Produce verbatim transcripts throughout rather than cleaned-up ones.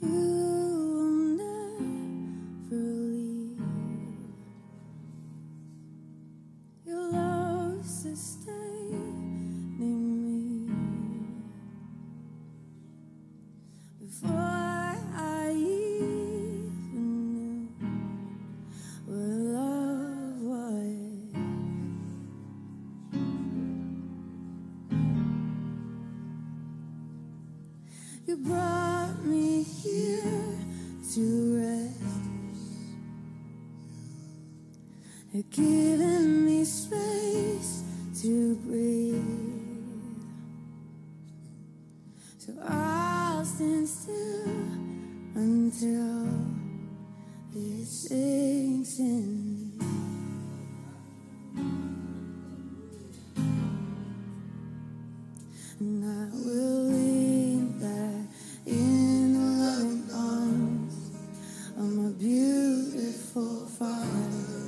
will never leave. Your love sustaining me before I even knew what love was. You brought me here to rest. You're giving me space to breathe. So I'll stand still until it sinks in. And I will lean back in the loving arms of my beautiful Father.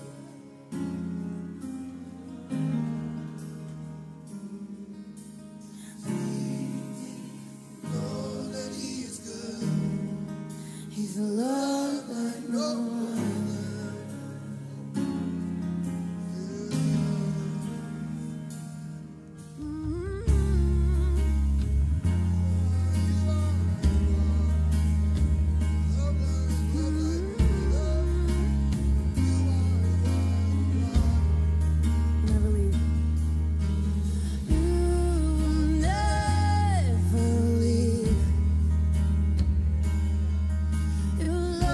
Know that He is good. He's a love like no other. You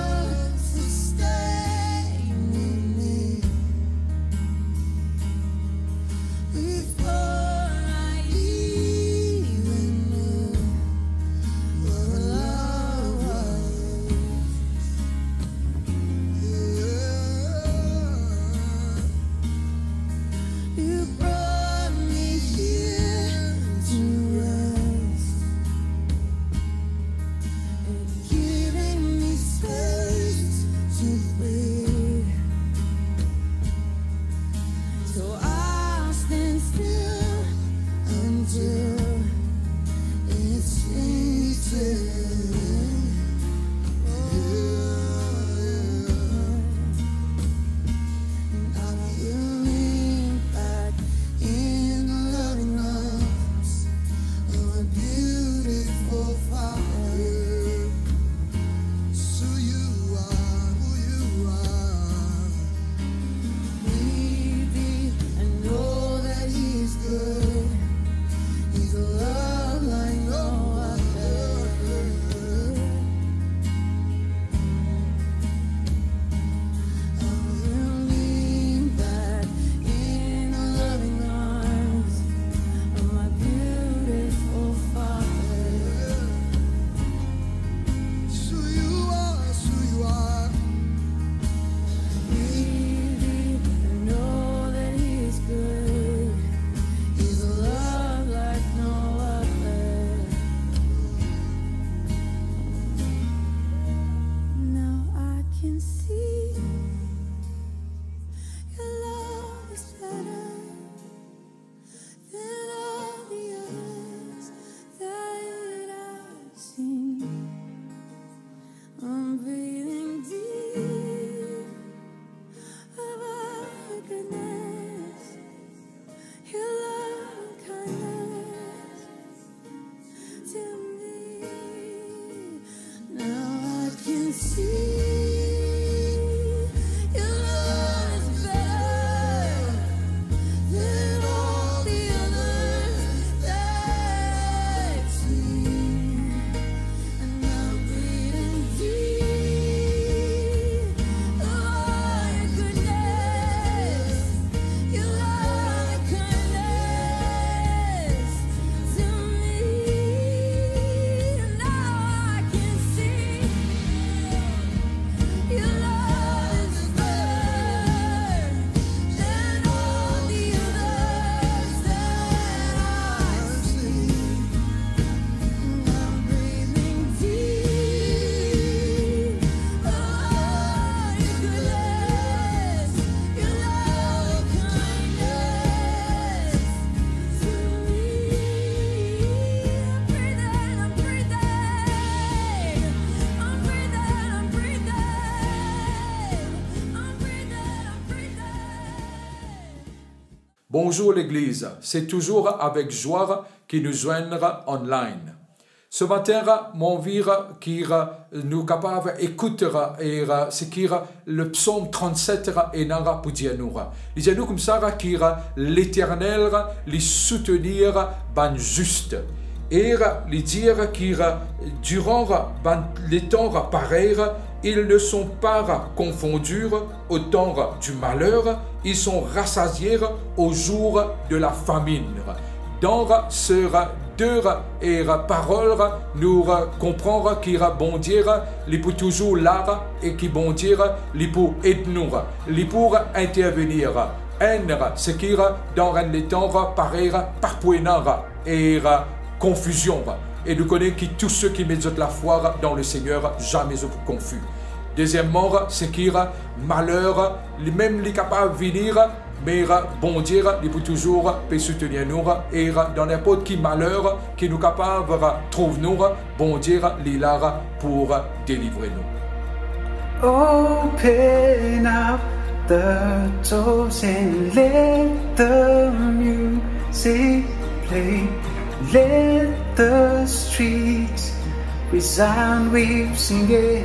Bonjour l'Église, c'est toujours avec joie qui nous joindre online. Ce matin, mon vire qui nous capable d'écouter et ce qui le psaume trente-sept et nara pour dire nous. Il dit nous comme ça qui l'Éternel les soutenir ban juste. Et les dire qui durant les temps pareils, ils ne sont pas confondus au temps du malheur, ils sont rassasiés au jour de la famine. Dans ce deux et paroles, nous comprenons qu'il y a bon dire, il peut toujours là et qui bon dire, il peut aider nous, il peut intervenir. Un, ce qui dans les temps pareil, parfois et confusion. Et nous connaissons que tous ceux qui mettent la foi dans le Seigneur, jamais ne confus. Deuxièmement, c'est qu'il y a malheur, même les capables de venir, mais bon dire, il peut toujours soutenir nous. Et dans n'importe qui malheur, qui nous capable de trouver nous, bon dire, il est là pour délivrer nous. Open up the doors and let the music play. Let the streets resound with singing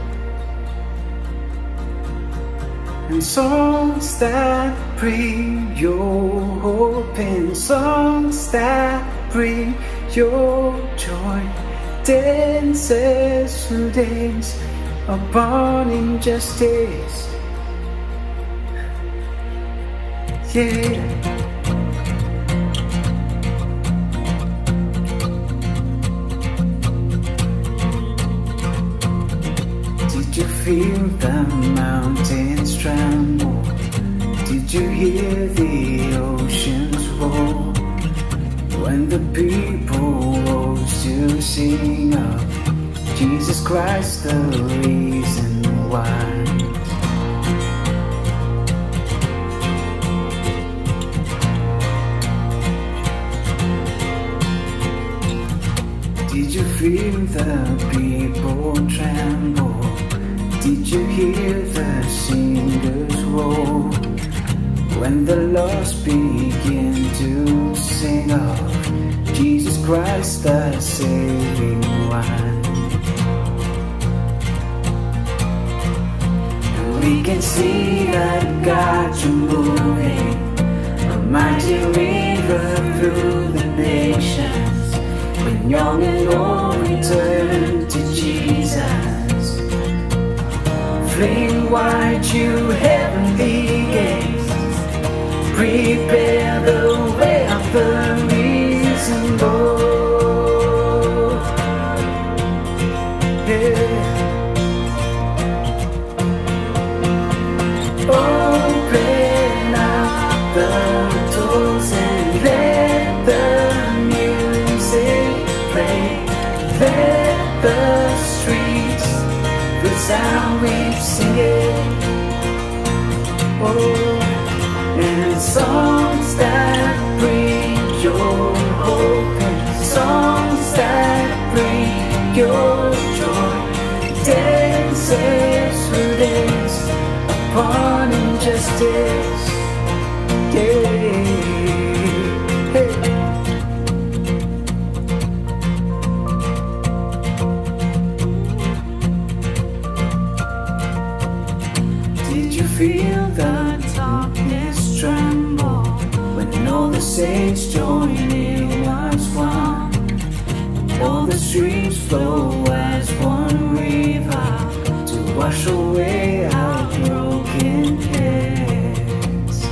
and songs that bring your hope and songs that bring your joy. Dances who dance upon injustice. Yeah. Did you feel the mountains tremble? Did you hear the oceans roar? When the people rose to sing of Jesus Christ, the reason why. Did you feel the people tremble? Did you hear the singers roar? When the lost begin to sing of Jesus Christ, the saving one. And we can see that God, you're moving, a mighty river through the nations. When young and old return to Jesus, fling wide you heavenly gates, prepare the way of the risen Lord. Yeah. Open up the doors and let the music play. Let the streets resound with singing. Oh, and songs that bring your hope, and songs that bring your joy. Dances who dance upon injustice. Yeah. Hey. Did you feel the darkness tremble when all the saints join in as one? All the streams flow as one river to wash away our broken heads.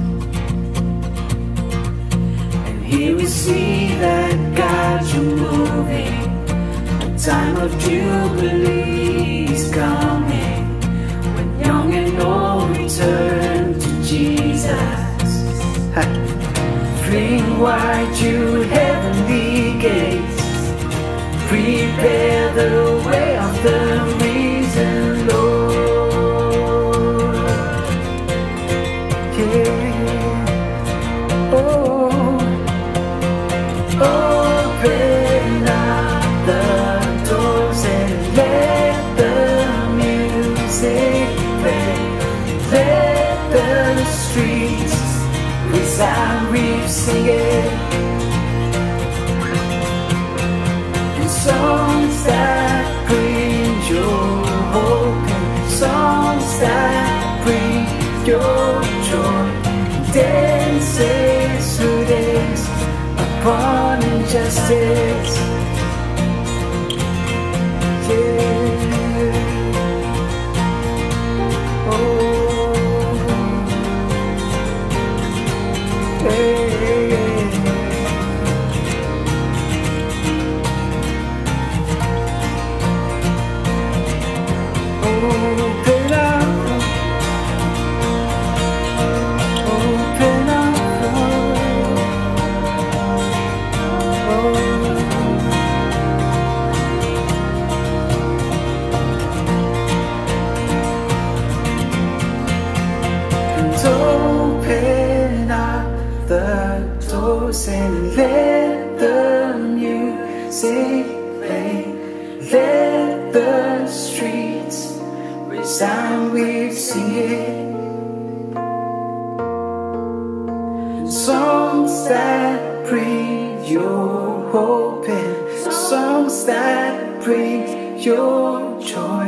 And here we see that God, you're moving. A time of jubilee is coming. When young and old return to Jesus, fling wide you heavenly gates, prepare the way of the risen Lord. Yeah. Oh, open up the doors and let the music play. Let the streets resound sing it. And songs that bring your hope, and songs that bring your joy. Dances who dance upon injustice. Yeah. Oh. Hey. Open up. Open up. Oh. And open up the doors and let the music play. Let the streets resound with singing. Songs that bring your hope and songs that bring your joy.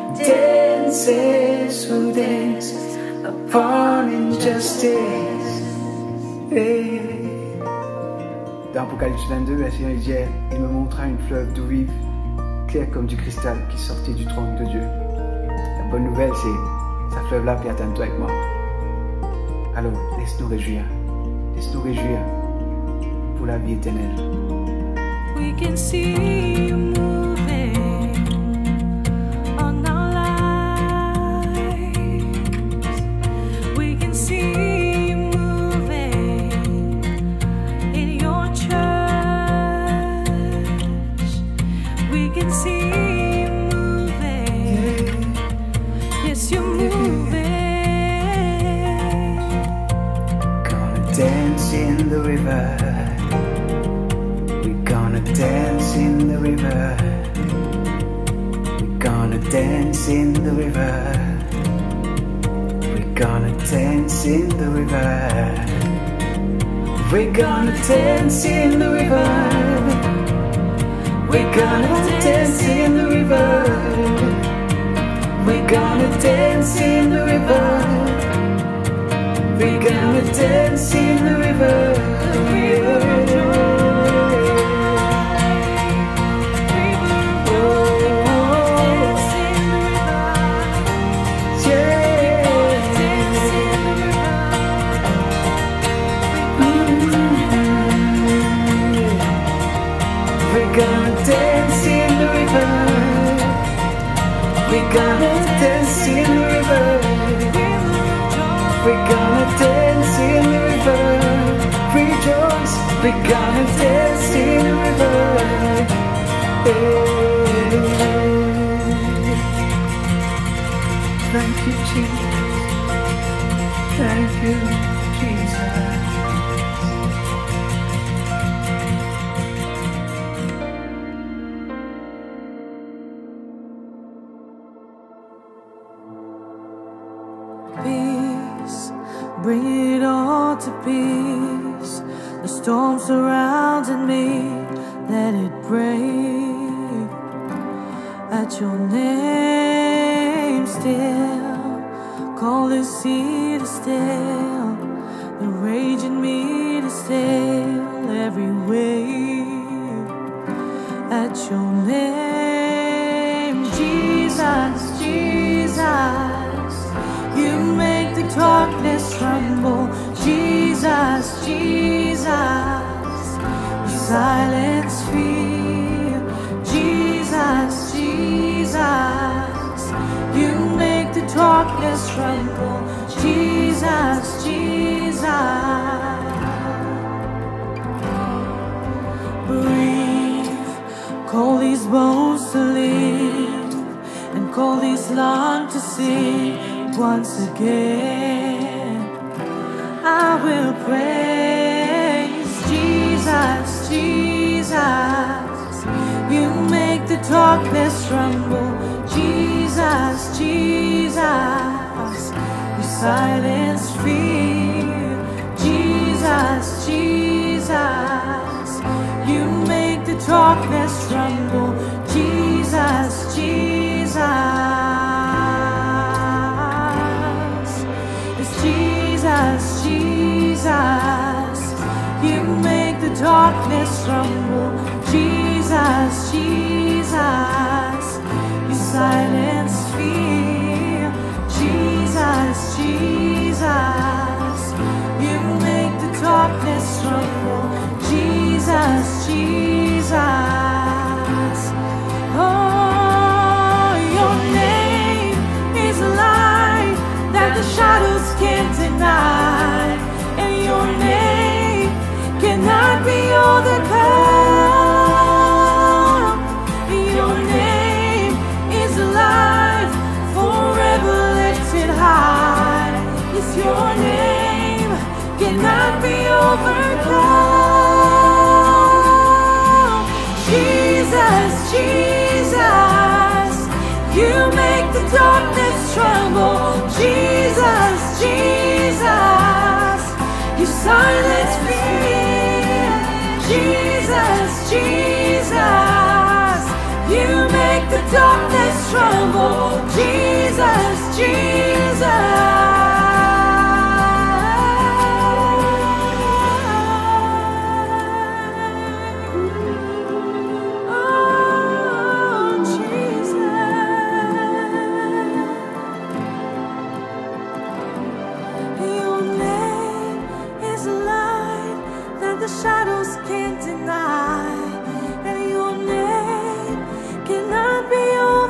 Dances who dance upon injustice. Hey. Dans Apocalypse vingt-deux, le Seigneur disait, il me montra une fleuve d'eau vive, claire comme du cristal qui sortait du trône de Dieu. La bonne nouvelle, c'est sa fleuve-là peut atteindre toi et moi. Alors, laisse-nous réjouir. Laisse-nous réjouir pour la vie éternelle. We can see you moving on our lives. We can see you moving in your church. We can see you moving. Yes, you're moving. Gonna dance in the river. We're gonna dance in the river. We're gonna dance in the river. We're gonna dance in the river. We're gonna dance in the river. We're gonna dance in the river. We're gonna dance in the river. We're gonna dance in the river. We're gonna dance in the river. We're gonna dance in the river. We're gonna dance in the river. Rejoice. We're gonna dance in the river. Hey. Thank you, Jesus. Thank you, Jesus. Peace, bring it all to peace. The storm surrounding me, let it break. At your name still, call the sea to still, the rage in me to still every wave. At your name, Jesus, Jesus. You make the darkness tremble, Jesus, Jesus. You silence fear, Jesus, Jesus. You make the darkness tremble, Jesus, Jesus. Breathe, call these bones to live, and call these lungs to sing. Once again, I will praise Jesus, Jesus. You make the darkness tremble, Jesus, Jesus. You silence fear, Jesus, Jesus. darkness tremble. Jesus, Jesus. It's Jesus, Jesus. You make the darkness tremble. Jesus, Jesus. You silence fear. Jesus, Jesus. You make the darkness tremble. Jesus, Jesus. Oh, your name is light that the shadows can't deny, and your name cannot be overcome. Your name is life, forever lifted high. Yes, your name cannot be overcome. Jesus, Jesus, you make the darkness tremble. Jesus, Jesus, you silence fear. Jesus, Jesus, you make the darkness tremble. Jesus, Jesus. Shadows can't deny, and your name cannot be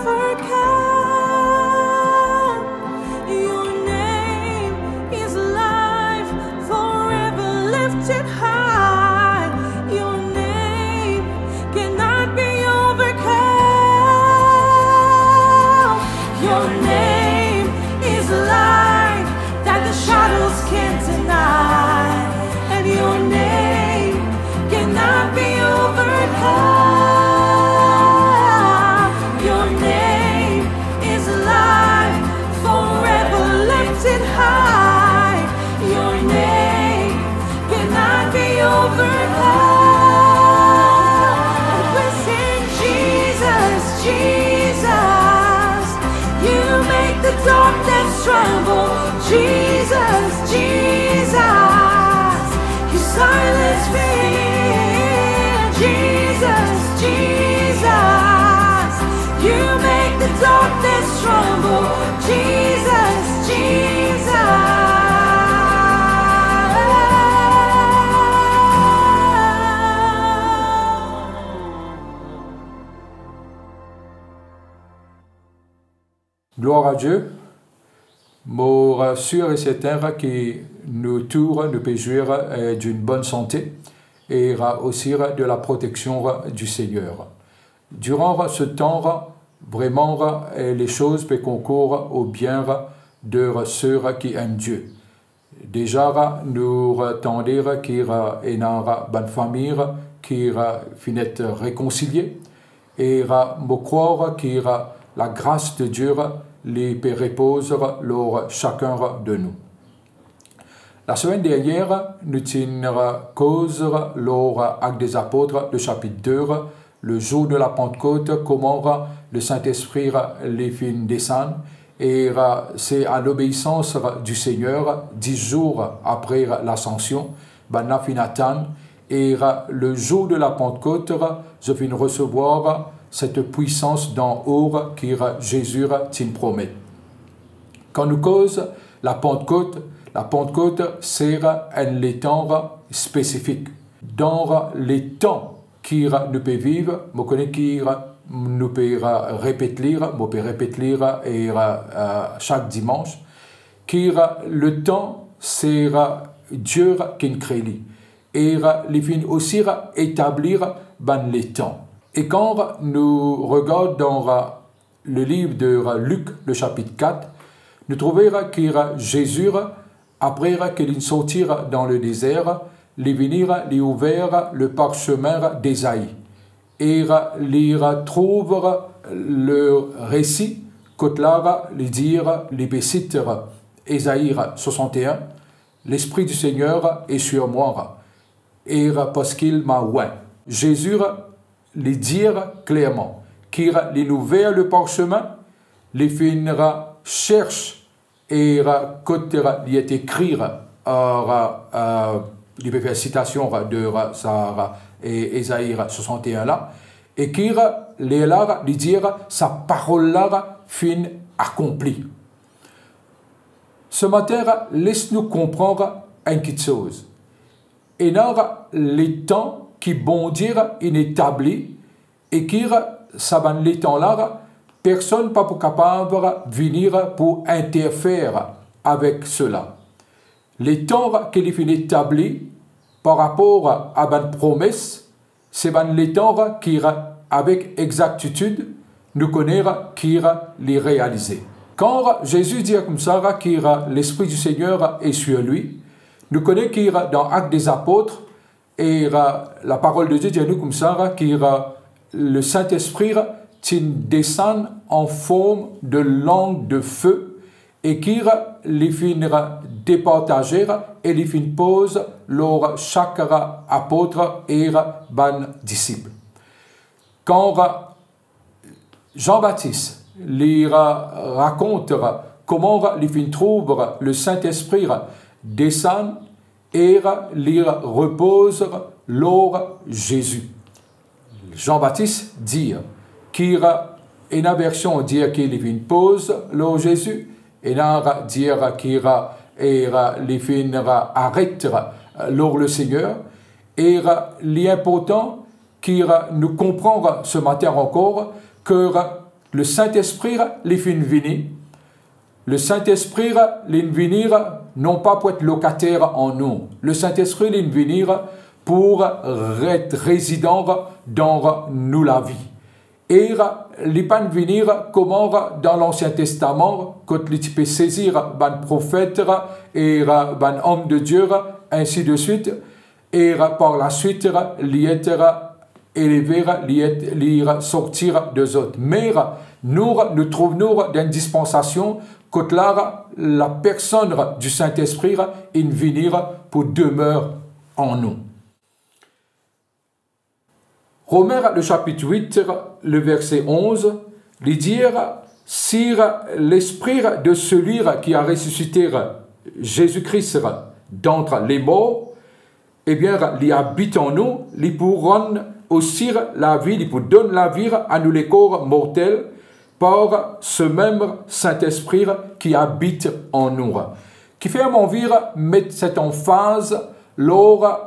overcome. Your name is life, forever lifted high. Your name cannot be overcome. Your name is light that the shadows can't deny, and your name cannot be overcome. Your name is life, forever lifted high. Your name cannot be overcome. And we sing Jesus, Jesus, you make the darkness tremble. Jesus, Jesus, you silence fear. Jesus, Jesus, you make the darkness tremble. Jesus, Jesus. Gloire à Dieu. Mon sûr et certain que nous tous nous pouvons jouir d'une bonne santé et aussi de la protection du Seigneur. Durant ce temps, vraiment, les choses peuvent concourir au bien de ceux qui aiment Dieu. Déjà, nous attendons qu'il y ait une bonne famille qui finisse réconciliée et nous croire qu'il la grâce de Dieu les peut reposer sur chacun de nous. La semaine dernière, nous avons cause lors Actes des Apôtres, le chapitre deux, le jour de la Pentecôte, comment le Saint-Esprit les fit descendre. Et c'est à l'obéissance du Seigneur, dix jours après l'ascension, ben finatan, et le jour de la Pentecôte, je viens recevoir cette puissance d'en haut que Jésus t'en promet. Quand nous cause la Pentecôte, la Pentecôte c'est un temps spécifique. Dans les temps qui nous peut vivre, nous connaissons qui nous peut répéter, nous peut répéter et chaque dimanche, qui le temps c'est Dieu qui nous crée. Et il vient aussi établir ben, les temps. Et quand nous regardons dans le livre de Luc, le chapitre quatre, nous trouvons que Jésus, après qu'il sortit dans le désert, il venir lui ouvert le parchemin d'Ésaïe. Et il trouve le récit que là, il dit, les cite Ésaïe soixante et un, l'Esprit du Seigneur est sur moi, et parce qu'il m'a oint. Jésus, les dire clairement, qu'il les nouvelles le parchemin, les finira cherche et côté il est écrit euh, il peut faire citation de Sarah et Ésaïe soixante et un là, et qu'il les là lui dire sa parole là fin accomplie. Ce matin, laisse-nous comprendre une petite chose. Et là, les temps qui bon dire inétablis et qui ça va les temps là, personne pas pour capable de venir pour interférer avec cela. Les temps qu'il est établi par rapport à une promesse, c'est les temps qui, avec exactitude, nous connaissons qui les réaliser. Quand Jésus dit comme ça que l'Esprit du Seigneur est sur lui, nous connaissons qu'il dans Actes des Apôtres, et la parole de Dieu dit à nous comme ça que le Saint-Esprit descend en forme de langue de feu et qu'il les finira départager et les fin pose lors chaque apôtre et ban disciple. Quand Jean-Baptiste lui raconte comment les fin trouve le Saint-Esprit descend et lui repose lors Jésus. Jean-Baptiste dit qu'il y a une version dire qu'il vient pose lors Jésus et là dire qu'il les fin arrête lors le Seigneur et l'important qu'il nous comprend ce matin encore que le Saint-Esprit les fin venir. Le Saint-Esprit les venir non pas pour être locataire en nous. Le Saint-Esprit les venir pour être résident dans nous la vie. Et les pas venir comment dans l'Ancien Testament, quand les peut saisir ban prophète et ban homme de Dieu, ainsi de suite, et par la suite les être élever, les sortir de autres. Mais nous nous trouvons dans une dispensation quand là la personne du Saint-Esprit est venir pour demeurer en nous. Romains, le chapitre huit, le verset onze, lui dire si l'esprit de celui qui a ressuscité Jésus-Christ d'entre les morts, eh bien, il habite en nous, il pourra aussi la vie, il peut donner la vie à nous les corps mortels par ce même Saint-Esprit qui habite en nous. Qui fait à mon vire mettre cette emphase lors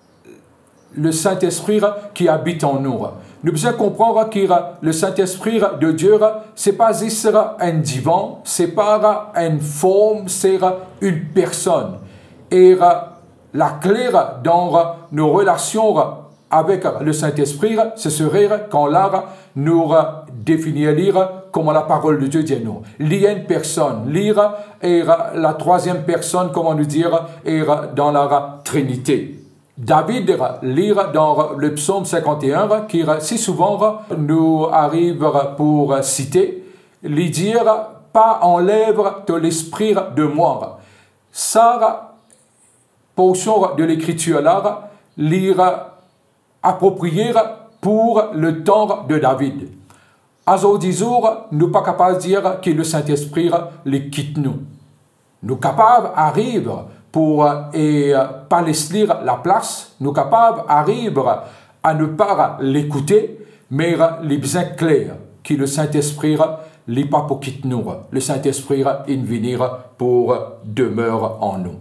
le Saint-Esprit qui habite en nous. Nous devons comprendre que le Saint-Esprit de Dieu, ce n'est pas juste un divan, ce n'est pas une forme, c'est une personne. Et la clé dans nos relations avec le Saint-Esprit, ce serait quand là, nous définir comment la parole de Dieu dit nous. Lire une personne, lire et la troisième personne, comment nous dire, est dans la Trinité. David lire dans le psaume cinquante et un, qui si souvent nous arrive pour citer, lui dire pas enlève de l'esprit de moi. Ça, portion de l'écriture là, lire approprié pour le temps de David. À ce jour, nous ne sommes pas capables de dire que le Saint-Esprit les quitte nous. Nous sommes capables d'arriver pour et pas laisser lire la place, nous sommes capables d'arriver à ne pas l'écouter, mais les besoins clairs que le Saint-Esprit n'est pas pour quitter nous. Le Saint-Esprit est venir pour demeurer en nous.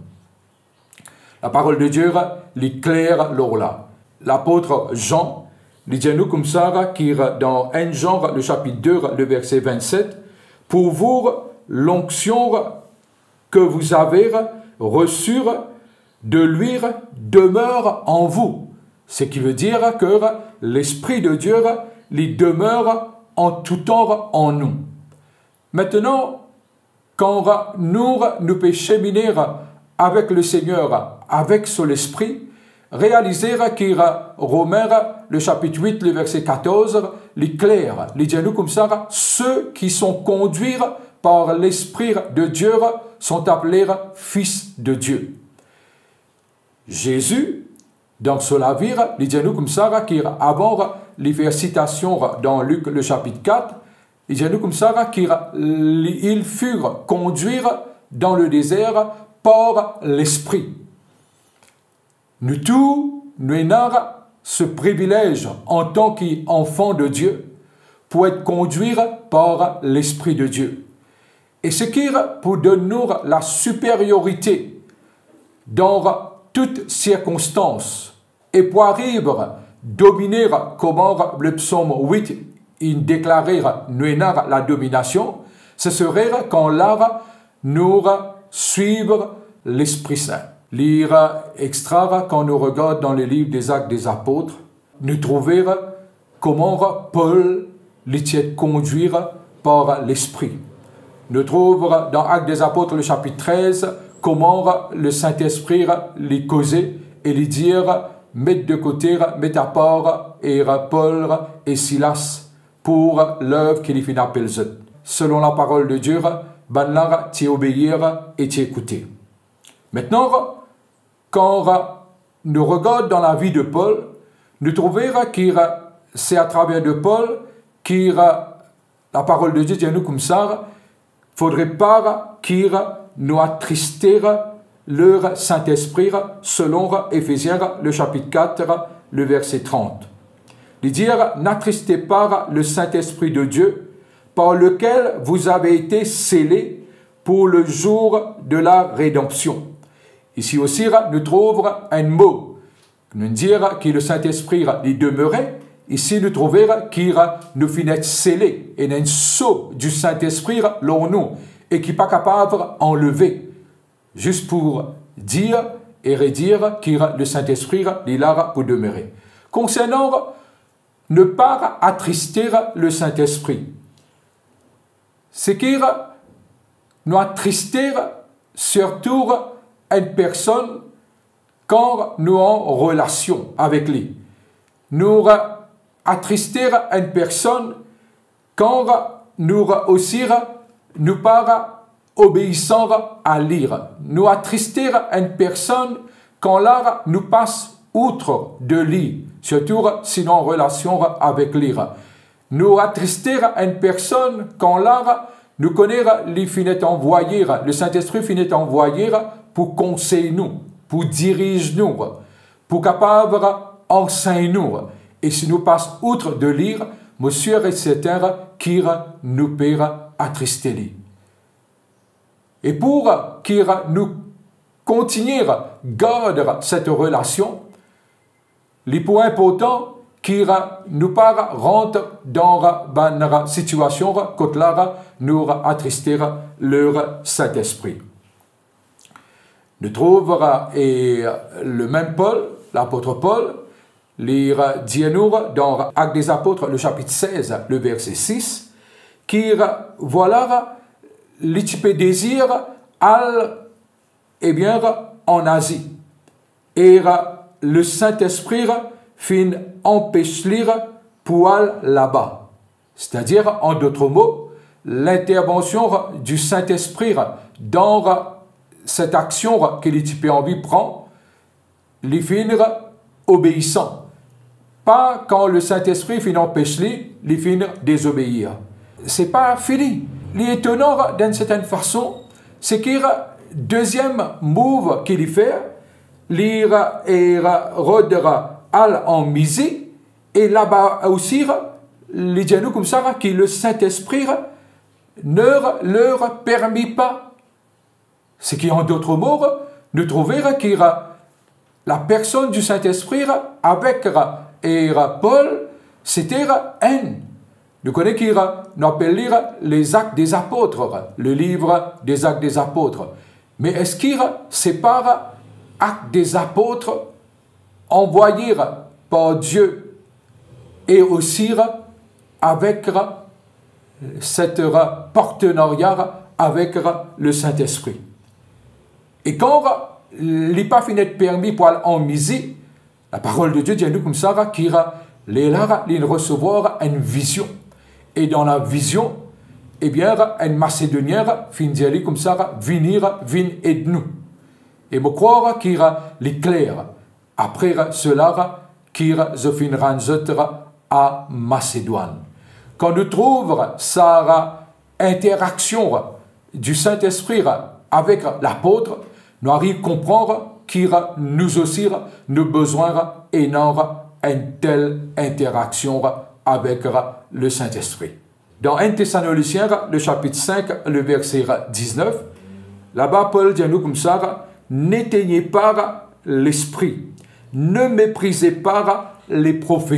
La parole de Dieu est claire là. L'apôtre Jean, il dit à nous comme ça, qui dans un Jean, le chapitre deux, le verset vingt-sept, pour vous, l'onction que vous avez reçue de lui demeure en vous. Ce qui veut dire que l'Esprit de Dieu, il demeure en tout temps en nous. Maintenant, quand nous, nous pouvons cheminer avec le Seigneur, avec son Esprit, réaliser que Romains, le chapitre huit, le verset quatorze, les clair, les dit nous comme ça, ceux qui sont conduits par l'Esprit de Dieu sont appelés fils de Dieu. Jésus Donc, cela vire, il dit nous comme ça, qu'avant les faire citation dans Luc le chapitre quatre, il dit nous comme ça, qu'ils furent conduits dans le désert par l'Esprit. Nous tous, nous avons ce privilège en tant qu'enfants de Dieu pour être conduits par l'Esprit de Dieu. Et ce qui est pour donner la supériorité dans toutes circonstances et pour arriver à dominer, comment le psaume huit il déclarait nous avons la domination, ce serait quand là nous suivre l'Esprit Saint. Lire extra, quand nous regardons dans le livre des Actes des Apôtres, nous trouvons comment Paul l'était conduit par l'Esprit. Nous trouvons dans Actes des Apôtres, le chapitre treize, comment le Saint-Esprit les causait et les dire mettre de côté, mettre à part et Paul et Silas pour l'œuvre qu'il finit appelée. Selon la parole de Dieu, ben là, tu obéir et tu écouter. Maintenant, quand nous regardons dans la vie de Paul, nous trouvons que c'est à travers de Paul que la parole de Dieu dit à nous comme ça, il ne faudrait pas qu'il nous attrister leur Saint-Esprit, selon Éphésiens, le chapitre quatre, le verset trente. Il dit, n'attristez pas le Saint-Esprit de Dieu, par lequel vous avez été scellés pour le jour de la rédemption. Ici aussi, nous trouvons un mot, nous dire que le Saint-Esprit y demeurait. Ici, nous trouvons qu'il nous finit scellés et un sceau du Saint-Esprit l'on nous et qui n'est pas capable d'enlever. Juste pour dire et redire que le Saint-Esprit est là pour demeurer. Concernant ne pas attrister le Saint-Esprit, c'est qu'il nous attrister surtout une personne quand nous sommes en relation avec lui. Nous attrister une personne quand nous aussi nous pas obéissant à lire. Nous attrister une personne quand là nous passe outre de lui, surtout si nous en relation avec lui. Nous attrister une personne quand là nous connaissons lui finit envoyer, le Saint-Esprit finit envoyer pour conseiller nous, pour diriger nous, pour capable enseigner nous. Et si nous passons outre de lire, monsieur et certain qu'il nous peut attrister lui. Et pour qu'il nous continue à garder cette relation, les points importants qu'il nous pas rentre dans une situation que là nous attrister leur Saint-Esprit. Nous trouvons et le même Paul, l'apôtre Paul, lire dit-nous dans Actes des Apôtres, le chapitre seize, le verset six, qui voilà les types désir al eh bien en Asie et le Saint-Esprit fin empêcher pour aller là-bas. C'est-à-dire, en d'autres mots, l'intervention du Saint-Esprit dans cette action que les types envie prend, les finir obéissant. Pas quand le Saint-Esprit fin empêcher, les finir désobéir. C'est pas fini. L'étonnant d'une certaine façon, c'est qu'il y a deuxième move qu'il fait, l'ira et rodera al en misé, et là-bas aussi, les gens comme ça, que le Saint-Esprit ne leur permet pas. Ce qui, en d'autres mots, nous trouvons que la personne du Saint-Esprit avec et Paul, c'était un. Nous connaissons qu'il nous appelle lire les Actes des Apôtres, le livre des Actes des Apôtres. Mais est-ce qu'il sépare Actes des Apôtres envoyés par Dieu et aussi avec cette partenariat avec le Saint-Esprit? Et quand il n'est pas fini de permis pour aller en misé, la parole de Dieu dit à nous comme ça qu'il est là, il recevoir une vision. Et dans la vision, eh bien, un Macédonien fin dire comme ça, venir, vin aide nous. Et me croire qu'il est clair. après cela, qu'ils finiront à Macédoine. Quand nous trouvons sa interaction du Saint-Esprit avec l'apôtre, nous arrivons à comprendre qu'il nous aussi nous besoin énorme une telle interaction avec le Saint-Esprit. Dans un Thessaloniciens, le chapitre cinq, le verset dix-neuf, là-bas, Paul dit à nous comme ça, « N'éteignez pas l'esprit, ne méprisez pas les prophéties. »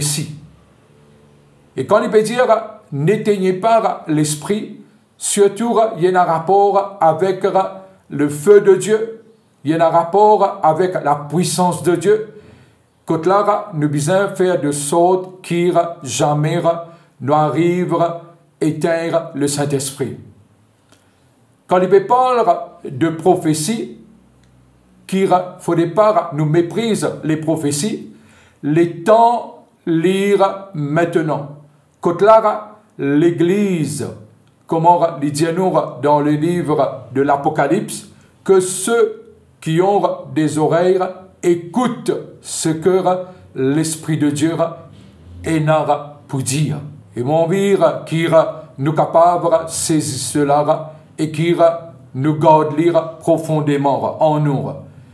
Et quand il peut dire « N'éteignez pas l'esprit », surtout, il y a un rapport avec le feu de Dieu, il y a un rapport avec la puissance de Dieu, que là, nous devons faire de sorte qu'il jamais nous arrive à éteindre le Saint-Esprit. Quand il parle de prophétie, qu'il ne faudrait pas nous mépriser les prophéties, les temps lire maintenant. Que là, l'Église, comment il dit nous dans le livre de l'Apocalypse, que ceux qui ont des oreilles écoutent ce que l'Esprit de Dieu est pour dire. Et mon dire qu'il nous capable de saisir cela et qu'il nous garde lire profondément en nous.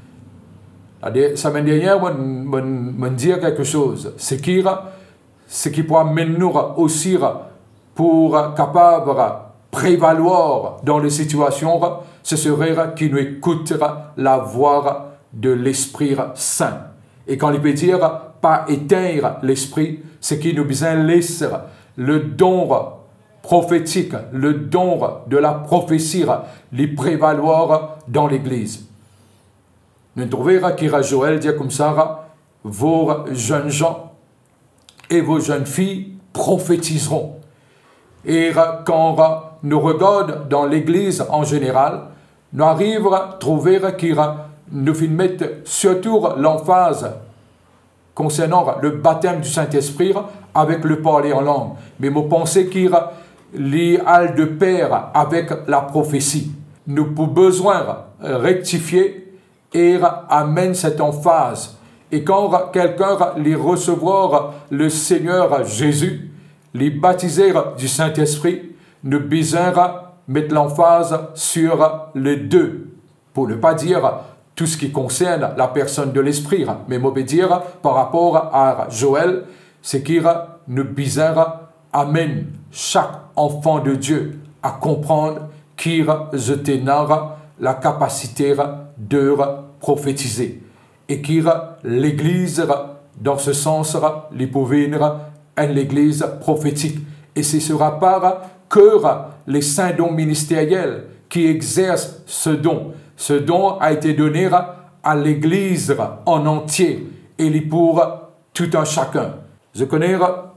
La semaine dernière, je me dire quelque chose. C'est qu'il ce qui pourra mener nous aussi pour capable prévaloir dans les situations, ce serait qu'il nous écoutera la voix de l'Esprit Saint. Et quand il peut dire pas éteindre l'Esprit, c'est qu'il nous besoin laisser le don prophétique, le don de la prophétie, les prévaloir dans l'Église. Nous trouvons qu'il Joël dit comme ça, vos jeunes gens et vos jeunes filles prophétiseront. Et quand nous regardons dans l'Église en général, nous arrivons à trouver qu'il nous mettent surtout l'emphase concernant le baptême du Saint-Esprit avec le parler en langue. Mais je pense qu'il y a de pair avec la prophétie. Nous avons besoin de rectifier et amène cette emphase. Et quand quelqu'un les recevoir le Seigneur Jésus, les baptiser du Saint-Esprit, nous besoin mettre l'emphase sur les deux, pour ne pas dire tout ce qui concerne la personne de l'Esprit, mais je veux dire par rapport à Joël, c'est qu'il nous besoin amène chaque enfant de Dieu à comprendre qu'il a la capacité de prophétiser et qu'il l'Église, dans ce sens, les pauvres, est l'Église prophétique. Et ce ne sera pas que les saints dons ministériels qui exercent ce don. Ce don a été donné à l'Église en entier et pour tout un chacun. Je connais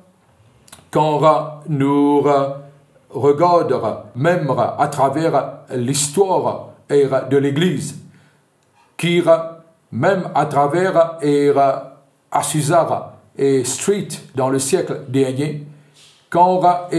quand nous regardons même à travers l'histoire de l'Église, qui même à travers Azusa et Street dans le siècle dernier, quand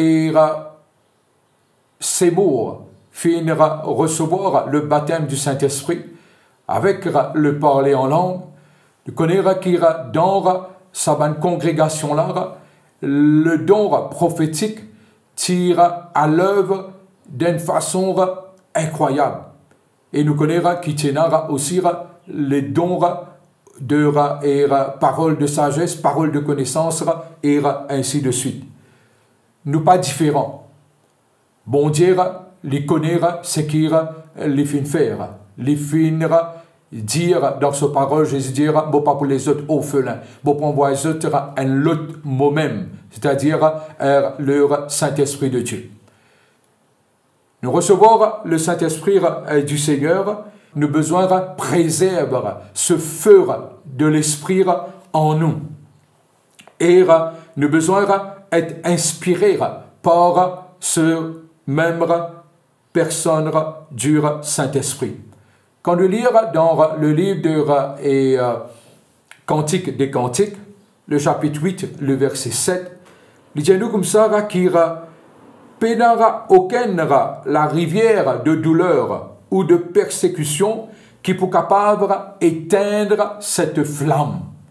Seymour finira recevoir le baptême du Saint-Esprit avec le parler en langue, nous connaissons qu'il dans sa congrégation-là, le don prophétique tire à l'œuvre d'une façon incroyable. Et nous connaissons qu'il tient aussi les dons de et, paroles de sagesse, paroles de connaissance et ainsi de suite. Nous pas différents. Bon Dieu, les connaître, c'est qu'il les fin faire. Les fin dire dans sa parole, Jésus dira, bon pas pour les autres orphelins, bon pour envoyer les autres un lot moi-même, c'est-à-dire leur Saint-Esprit de Dieu. Nous recevons le Saint-Esprit du Seigneur, nous besoin de préserver ce feu de l'Esprit en nous. Et nous besoin d'être inspirés par ce même personne du Saint-Esprit. Quand nous lisons dans le livre de et, euh, Cantique des Cantiques, le chapitre huit, le verset sept, il dit nous comme ça qu'il pénara aucune la rivière de douleur ou de persécution qui peut capable éteindre cette flamme.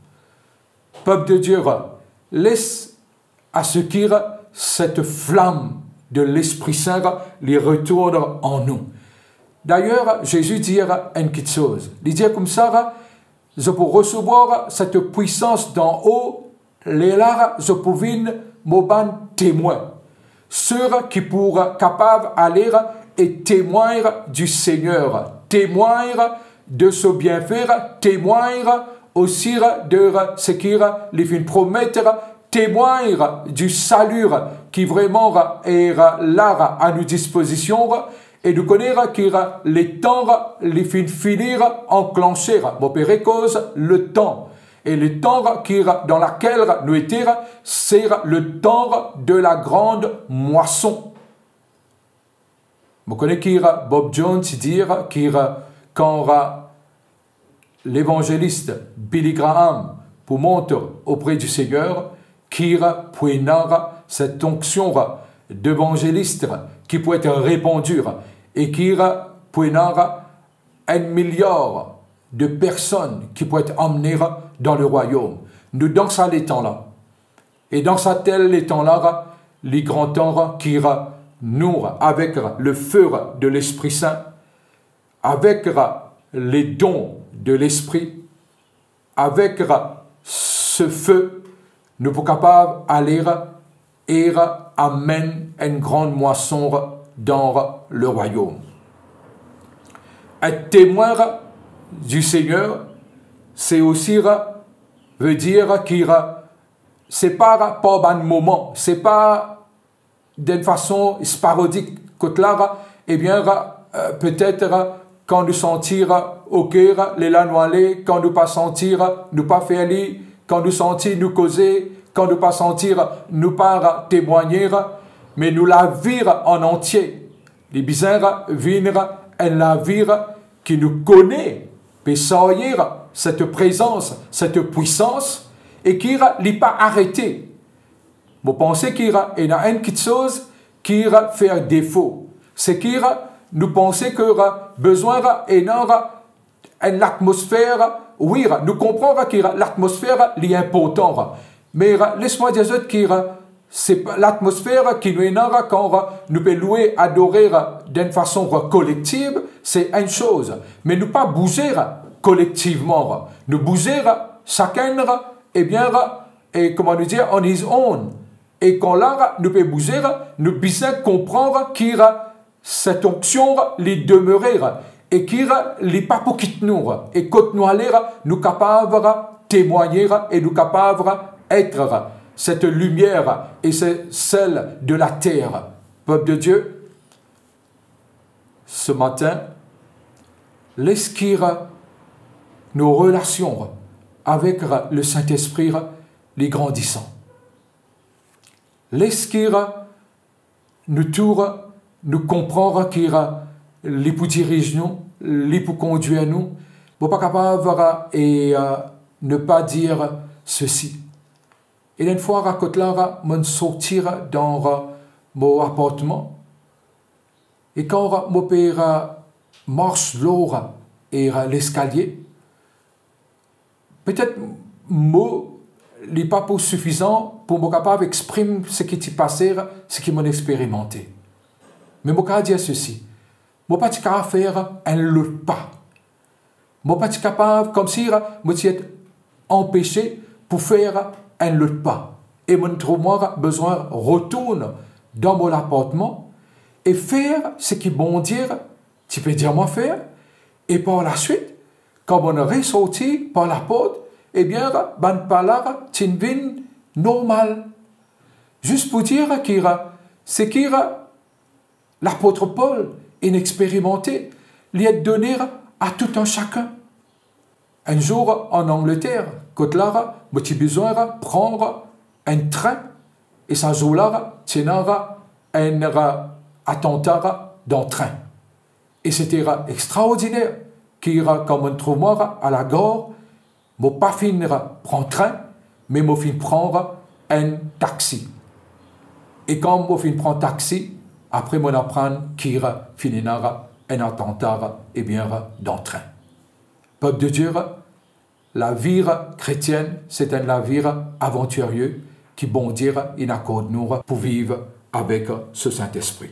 Peuple de Dieu, laisse à ce qui cette flamme de l'Esprit Saint les retourne en nous. D'ailleurs, Jésus dit une petite chose. Il dit comme ça, je peux recevoir cette puissance d'en haut, les là, je peux venir m'oban témoin. Ceux qui pourraient capables d'aller et témoigner du Seigneur, témoigner de ce bienfait, témoigner aussi de ce qu'il les fait promettre, témoigner du salut qui vraiment est là à nos dispositions et de connaître que les temps les fait finir, enclencher, m'opérer cause le temps. Et le temps qui, dans lequel nous étions, c'est le temps de la grande moisson. Vous connaissez Bob Jones dire que quand l'évangéliste Billy Graham pour monter auprès du Seigneur, qui peut cette onction d'évangéliste qui peut être répandue et qui peut un milliard de personnes qui peuvent être emmenées dans le royaume. Nous, dans ça, les temps-là. Et dans ça, tel les temps-là, les grands temps qui nous, avec le feu de l'Esprit Saint, avec les dons de l'Esprit, avec ce feu, nous sommes capables d'aller et amener une grande moisson dans le royaume. Être témoin du Seigneur, c'est aussi veut dire qu'il c'est pas pas un moment, c'est pas d'une façon sporadique que là, eh bien euh, peut-être quand nous sentir au cœur les lanoilés, quand nous pas sentir nous pas faire lit, quand nous sentir nous causer, quand nous pas sentir nous pas témoigner, mais nous la vivre en entier. Les bizarres viennent et la vivre qui nous connaît, peut saisir cette présence, cette puissance, et qui n'est pas arrêté. Vous pensez qu'il y a une petite chose qui va faire défaut. C'est qu'il nous pensons qu'il y a besoin d'une atmosphère. Oui, nous comprenons que l'atmosphère est importante. Mais laisse-moi dire que c'est l'atmosphère qui nous est quand nous pouvons louer, adorer d'une façon collective, c'est une chose. Mais nous pas bouger collectivement. Nous bouger chacun, eh bien, et comment nous dire, on his own. Et quand là, nous pouvons bouger, nous besoin comprendre qu'il y a cette onction les demeurer et qu'il n'est pas pour quitter nous. Et quand nous allons, nous capables de témoigner et nous capables d'être cette lumière et c'est celle de la terre. Peuple de Dieu, ce matin, laisse qu'il nos relations avec le Saint-Esprit les grandissant. Laisse qu'il nous tourne, nous comprendre qu'il les pour diriger nous, les pour conduire nous, pour pas capable et euh, ne pas dire ceci. Et une fois à côté là, je sortir dans mon appartement. Et quand mon père marche l'or et l'escalier, peut-être mot n'est pas pour suffisant pour me capable d'exprimer ce qui t'y passé, ce qui m'a expérimenté. Mais je peux dire ceci. Je ne suis pas capable de faire un le pas. Je ne suis pas capable, comme si je m'étais empêché pour faire un le pas. Et je trouve moi besoin de retourner dans mon appartement et faire ce qui bon dire, tu peux dire moi faire. Et par la suite, quand on est ressorti par la porte, eh bien, ban parler, tu viens normal. Juste pour dire qu'il c'est qu'il l'apôtre Paul, inexpérimenté, lui est donné à tout un chacun. Un jour, en Angleterre, quand là, j'ai besoin de prendre un train, et ce jour-là, il y a un attentat dans le train. Et c'était extraordinaire, quand on trouve moi à la gare, je ne pas finir prendre un train, mais je fin prendre un taxi. Et quand je fin prendre un taxi, après je apprends qu'il finira un attentat et bien dans le train. Peuple de Dieu, la vie chrétienne, c'est un navire aventurieux qui bondit in accord nous pour vivre avec ce Saint-Esprit.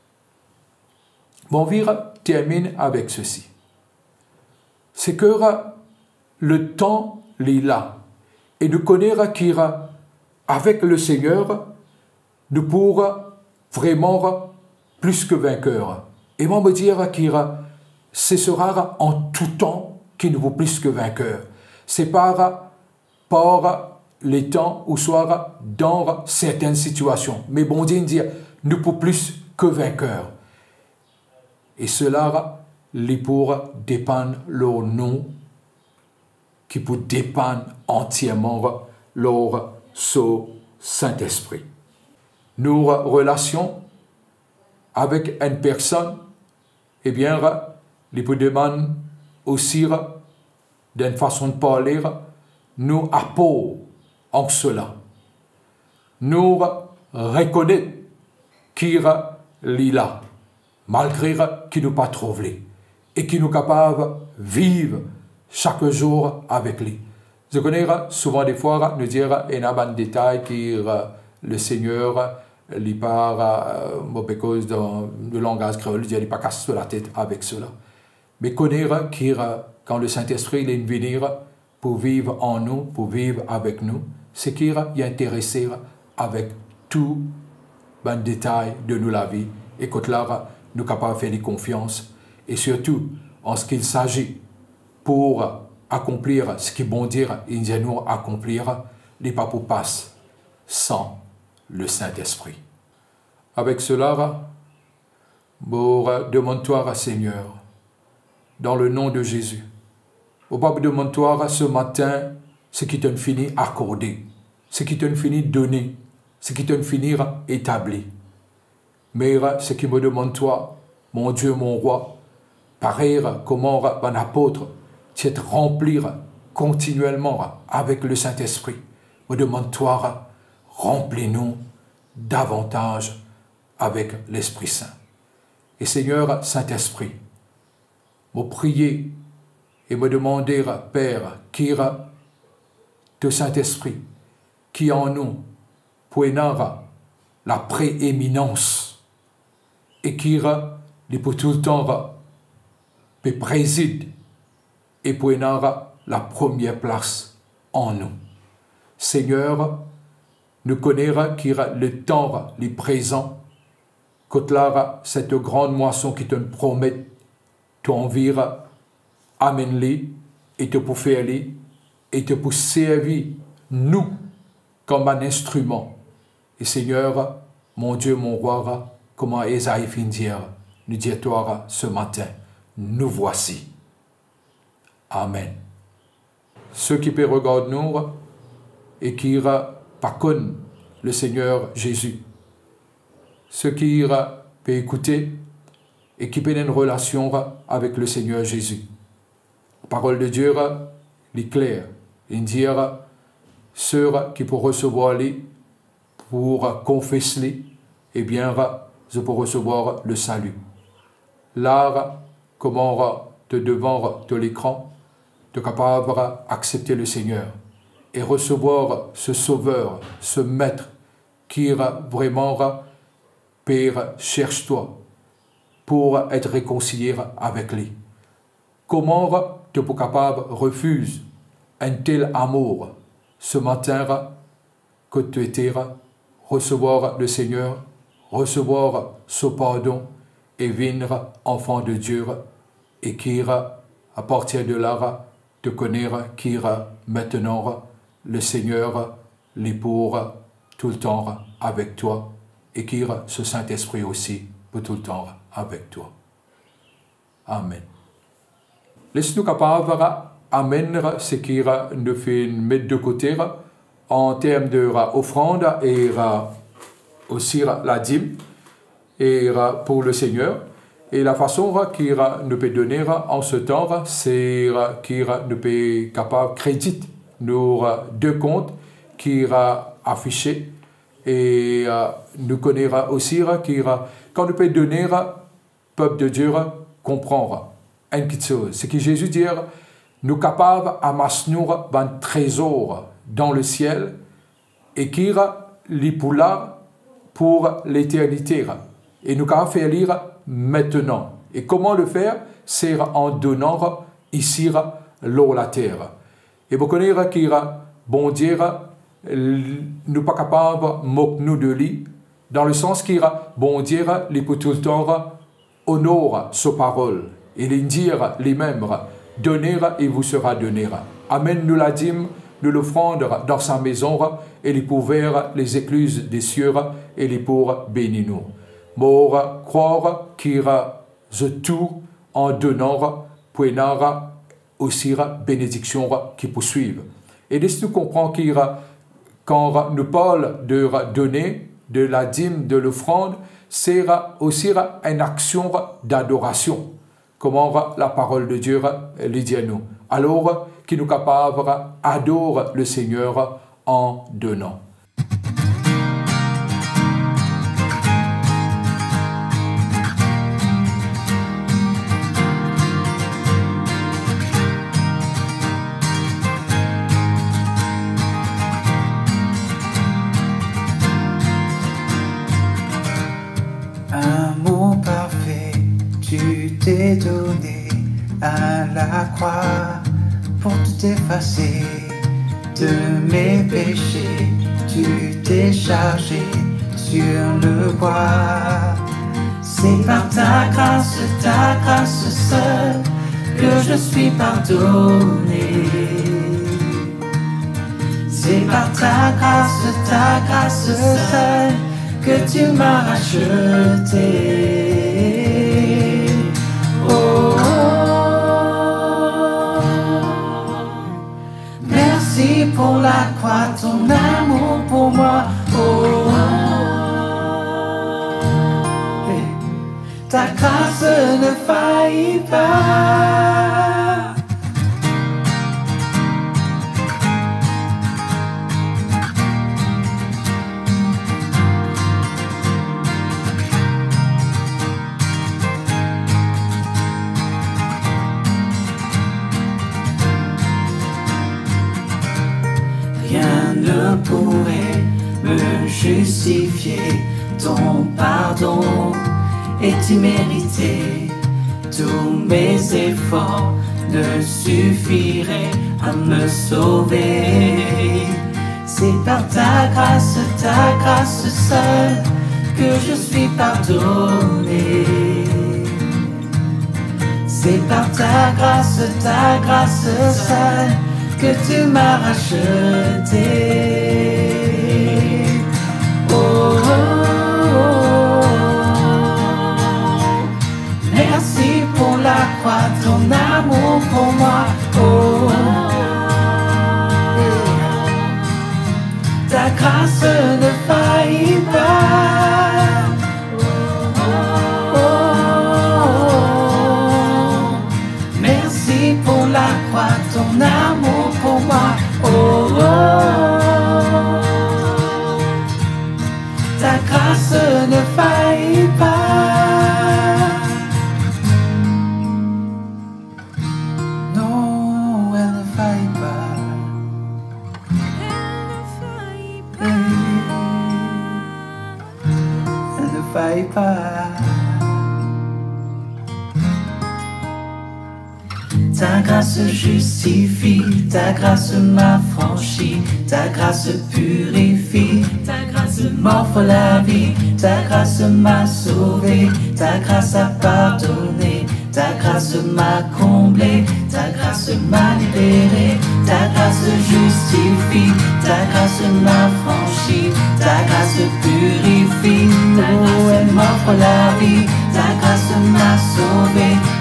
Mon vire termine avec ceci. C'est que le temps est là et de connaître qu'avec le Seigneur, nous pourrons vraiment plus que vainqueurs. Et moi me dire que ce sera en tout temps qu'il nous vaut plus que vainqueurs. C'est par, par les temps ou soit dans certaines situations. Mais bon Dieu dit, nous pour plus que vainqueurs. Et cela, les pour dépendre leur nom, qui peut dépendre entièrement leur Saint-Esprit. Nos relations avec une personne, eh bien, les peut demander aussi d'une façon de parler, nous apportons en cela. Nous reconnaissons qu'il est là, malgré qu'il ne pas trouvé, et qu'il est capable de vivre chaque jour avec lui. Je connais souvent des fois nous dire il y a un détail que le Seigneur lui parle à cause de langage créole, il ne pas casse sur la tête avec cela. Mais connaître que quand le Saint-Esprit est venu pour vivre en nous, pour vivre avec nous, c'est qu'il est intéressé avec tout les détails de nous la vie et que là, nous sommes capables de faire des confiances. Et surtout, en ce qu'il s'agit pour accomplir ce qui bon dire, il dit nous accomplir, les pas pour passer sans le Saint-Esprit. Avec cela, pour demande-toi, Seigneur, dans le nom de Jésus, au pas demande-toi ce matin ce qui t'a fini accordé, ce qui t'a fini donné, ce qui t'a fini établi. Mais ce qui me demande toi, mon Dieu, mon roi, pareil comment un apôtre tu es remplir continuellement avec le Saint-Esprit. Me demande-toi, remplis-nous davantage avec l'Esprit Saint. Et Seigneur Saint-Esprit, me prier et me demander, Père, qui est le Saint-Esprit, qui en nous poignard la prééminence et qui pour tout le temps préside et poignard la première place en nous. Seigneur, nous connaissons qu'il y a le temps, le présent, que là, cette grande moisson qui te promet, t'envire, amène-les, et te pour faire les, et te pour servir nous comme un instrument. Et Seigneur, mon Dieu, mon roi, comment Esaïe fin dire, nous dis-toi ce matin, nous voici. Amen. Ceux qui peuvent regarder nous et qui pas connaissent le Seigneur Jésus, ceux qui peuvent écouter et qui peuvent une relation avec le Seigneur Jésus. La parole de Dieu est claire. Il dit ceux qui peuvent recevoir les pour confesser, eh bien, je peux recevoir le salut. Là, comment te devant de l'écran, tu es capable d'accepter le Seigneur et recevoir ce Sauveur, ce Maître qui vraiment, Père, cherche-toi pour être réconcilié avec lui. Comment tu es capable de refuser un tel amour ce matin que tu étais, recevoir le Seigneur, recevoir ce pardon et venir enfant de Dieu et qui à partir de là te connaître qui maintenant le Seigneur les pour tout le temps avec toi et qui ce Saint-Esprit aussi pour tout le temps avec toi. Amen. Laisse-nous capables d'amener ce qui nous fait mettre de côté en termes d'offrande et aussi la dîme et pour le Seigneur. Et la façon qu'il nous peut donner en ce temps, c'est qu'il nous peut capable crédit nos deux comptes qui a affiché et nous connaîtra aussi qu'il quand nous peut donner peuple de Dieu comprendre une petite chose, c'est que Jésus dit nous capables amasser un trésor dans le ciel et qui les poula pour l'éternité. Et nous capables faire lire maintenant. Et comment le faire? C'est en donnant ici l'eau la terre. Et vous connaissez qu'il bon Dieu nous pas capables moquer nous de lui, dans le sens qu'il bon Dieu les peut tout le temps honore sa parole et les dire les mêmes, donner et vous sera donné. Amen, nous la dîme, nous l'offrande dans sa maison et les pouvoir les écluses des cieux et les pour bénir nous. Pour croire qu'il a tout en donnant pour aussi bénédiction qui poursuivent. Et laisse nous comprendre qu'il quand nous parlons de donner, de la dîme, de l'offrande, c'est aussi une action d'adoration. Comment la parole de Dieu le dit à nous. Alors, qui nous capables d'adorer le Seigneur en donnant. Amour parfait, tu t'es donné à la croix pour tout effacer de mes péchés. Tu t'es chargé sur le bois. C'est par ta grâce, ta grâce seule, que je suis pardonné. C'est par ta grâce, ta grâce seule, que tu m'as racheté. Oh, oh, merci pour la croix, ton amour pour moi. Oh, oh, ta grâce ne faillit pas. Rien ne pourrait me justifier, ton pardon est immérité. Tous mes efforts ne suffiraient à me sauver. C'est par ta grâce, ta grâce seule, que je suis pardonné. C'est par ta grâce, ta grâce seule, que tu m'as racheté. Oh, oh, oh, merci pour la croix, ton amour pour moi. Oh, oh, ta grâce ne faillit pas. Oh, oh, merci pour la croix, ton amour pour moi. Oh, oh, ta grâce ne faillit pas. Non, elle ne faillit pas. Elle ne faillit pas. Ta grâce justifie, ta grâce m'affranchit, ta grâce purifie, ta grâce m'offre la vie, ta grâce m'a sauvé, ta grâce a pardonné, ta grâce m'a comblé, ta grâce m'a libéré, ta grâce justifie, ta grâce m'affranchit, ta grâce purifie, oh, elle m'offre la vie, ta grâce m'a sauvé.